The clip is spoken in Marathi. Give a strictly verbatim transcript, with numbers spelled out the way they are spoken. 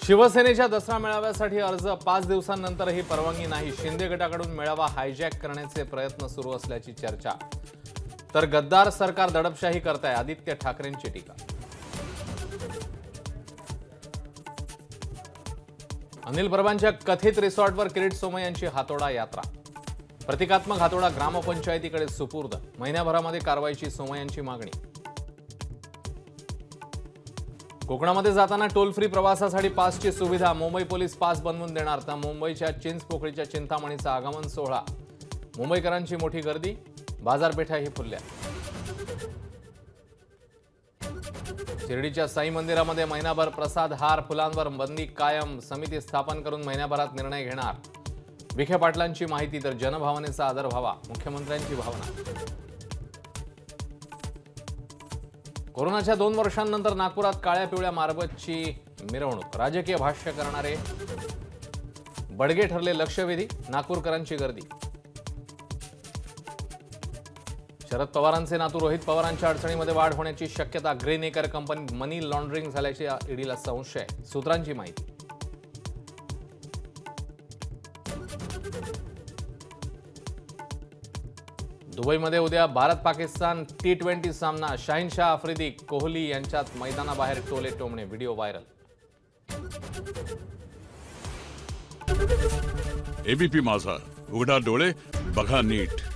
शिवसेनेच्या दसरा मेळाव्यासाठी अर्ज पाच दिवसांनंतरही परवानगी नाही। शिंदे गटाकडून मेळावा हायजॅक करण्याचे प्रयत्न सुरू असल्याची चर्चा। तर गद्दार सरकार दडपशाही करताय, आदित्य ठाकरेंची टीका। अनिल परबांच्या कथित रिसॉर्टवर किरीट सोमय्या यांची हातोडा यात्रा। प्रतिकात्मक हातोडा ग्रामपंचायतीकडे सुपूर्द। महिन्याभरामध्ये कारवाईची सोमय्यांची मागणी। कोकणामध्ये जाताना टोल फ्री प्रवासासाठी पासची सुविधा। मुंबई पोलीस पास बनवून देणार। तर मुंबईच्या चिंचपोकळीच्या चिंतामणीचा आगमन सोहळा। मुंबईकरांची मोठी गर्दी, बाजारपेठाही फुलल्या। शिर्डीच्या साई मंदिरामध्ये महिनाभर प्रसाद हार फुलांवर बंदी कायम। समिती स्थापन करून महिन्याभरात निर्णय घेणार। विखे पाटलांची माहिती। तर जनभावनेचा आदर व्हावा, मुख्यमंत्र्यांची भावना। कोरोनाच्या दोन वर्षांनंतर नागपुरात काळ्या पिवळ्या मारबतची मिरवणूक। राजकीय भाष्य करणारे बडगे ठरले लक्षवेधी। नागपूरकरांची गर्दी। शरद पवारांचे नातू रोहित पवारांच्या अडचणीमध्ये वाढ होण्याची शक्यता। ग्रीनएकर कंपनीत मनी लॉन्ड्रिंग झाल्याची ईडीला संशय। सूत्रांची माहिती। दुबईमध्ये उद्या भारत पाकिस्तान टी ट्वेंटी सामना। शाहीनशाह आफ्रिदी कोहली यांच्यात मैदानाबाहेर टोले टोमणे। Video viral. एबीपी माझा, उघडा डोळे बघा नीट।